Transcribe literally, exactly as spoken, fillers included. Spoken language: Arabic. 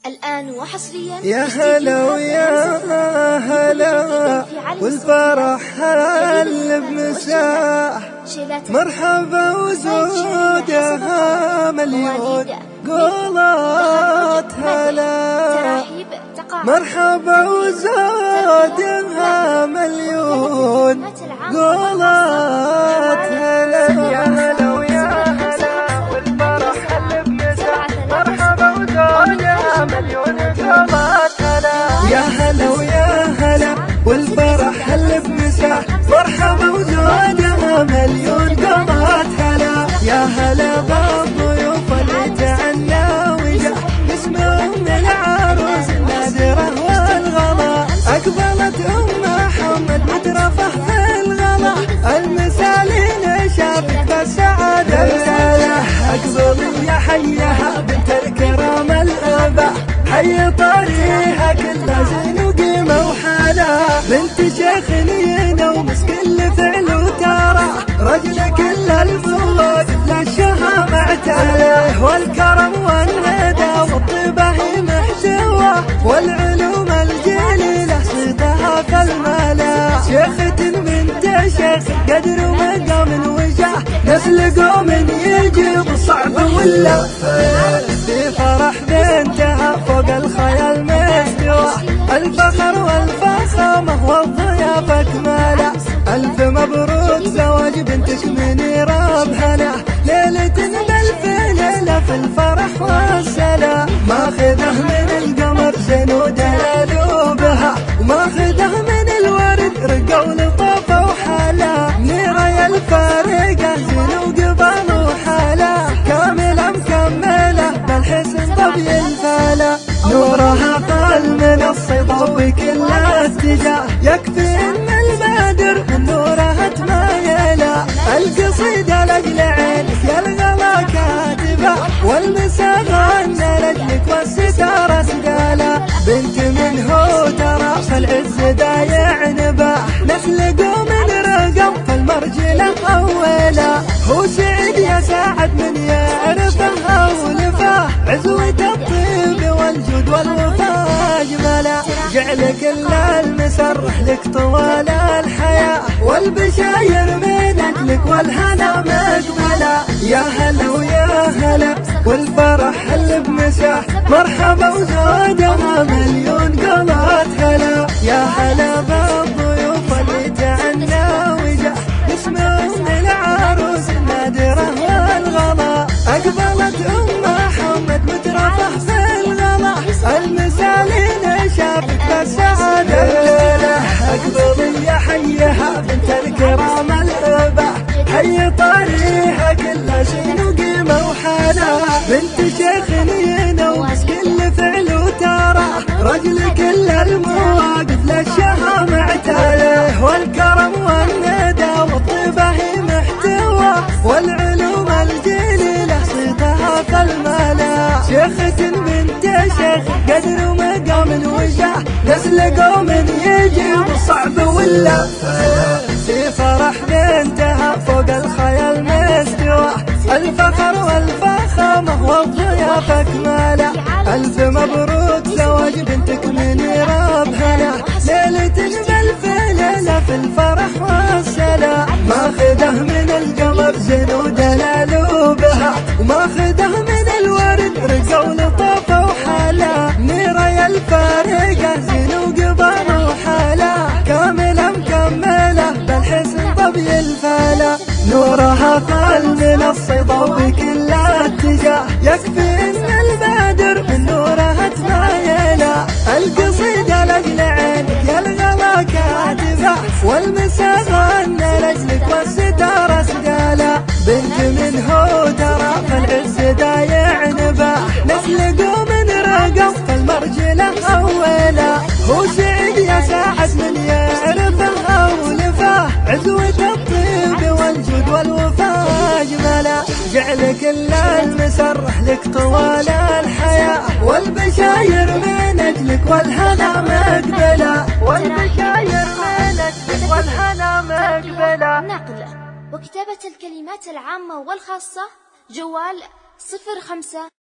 الآن وحصريا يا هلا ويا هلا والفرح هل بمساح، مرحبا وزودها مليون قولات هلا، مرحبا وزودها مليون قولات هلا. يا هلا ويا هلا والفرح هل بمساح، مرحبا وزودها مليون قولات هلا. يا هلا ويا هلا والفرح هل بمساح، مرحبا وزودها مليون قولات هلا. يا هلا بالضيوف اللي تعنى وجا يسمعون العروس النادرة والغلا، أقبلت أم محمد مترفه في الغلا، المثالي نشافك بالسعادة رسالة. أقبل يا حيها بنت الكرام الأبا، حي طريها كلها زين وقيمة وحالة، بنت شيخ نينا ومسك الفعل وترى، رجل كل الفوق للشهامة اعتاله، والكرم والندى والطيبة هي محتوى، والعلوم الجليلة صيتها في الملا. شيخة بنت شيخ قدر ومقام وجاه، نسل قوم يجيب الصعب ولا في فرح بنتها فوق الخيال مستوى، الفخر والفخامة والضيافة كمالا. ألف مبروك زواج بنتك منيرة بهنا، ليلة بألف ليلة في الفرح والسلام، ماخذه من القمر زين ودلال بها، وماخذه من الورد رقة ولطافة وحلا، منيرة يا الفارقة زين وقبال وحلا، كاملة مكملة بالحسن طبي الفلا، نورها قال من الصبا وكل اتجاه، يكفي ان البدر من نورها تمايلا. القصيدة لاجل عينك يا الغلا كاتبة، والمسا غنى لاجلك والستارة سقالة، بنت منه ترى فالعز دايع نباح، نسل قوم رقم فالمرجلة أولا، هو سعيد يا سعد من يعرفها ولفاه، عزوة الطيب والجود والوفاء أجملا، جعل كل المسرح لك طوال الحياة، والبشاير من أجلك والهنا مجملا. يا هلا ويا هلا والفرح هل بمساح، مرحبا وزودها مليون قولات هلا. يا هلا بالضيوف اللي تعنى وجا يسمعون العروس النادرة والغلا، أقبلت أم محمد مترفه في الغلا، المثالي نشافك بالسعادة رسالة. أقبل يا حيها بنت الكرام الأبا، حي طريها كلها زين وقيمة وحالة، بنت شيخ نينا ومسك الفعل وترى، رجل كل المواقف للشهامة اعتاله، والكرم والندى والطيبة هي محتوى، والعلوم الجليلة صيتها في الملا. شيخة بنت شيخ قدر ومقام وجاه، نسل قوم يجيب الصعب ولا في فرح بنتها فوق الخيال مستوى، الفخر والفخامة والضيافة كمالا. ألف مبروك زواج بنتك منيرة بهنا، ليلة بألف ليلة في الفرح والسلام، ماخذه من القمر زين ودلال بها، وماخذه من الورد رقة ولطافة وحلا، منيرة يا الفارقة زين وقبال وحلا، كاملة مكملة بالحسن طبي الفلا، نورها قال من الصبا وكل اتجاه، يكفي ان البدر من نورها تمايلا. القصيدة لاجل عينك يا الغلا كاتبة، والمسا غنى لاجلك والستارة سقالة، بنت منه ترى فالعز دايع نباح، نسل قوم رقم فالمرجلة أولا، هو سعيد يا سعد من يعرفها ولفاه، عزوة الطيب والجود والوفاء أجملا، جعل كل المسرح لك طوال الحياة، والبشاير من أجلك والهنا مقبلا، والبشاير من أجلك والهنا مقبلا. نقل وكتابة الكلمات العامة والخاصة، جوال صفر خمسة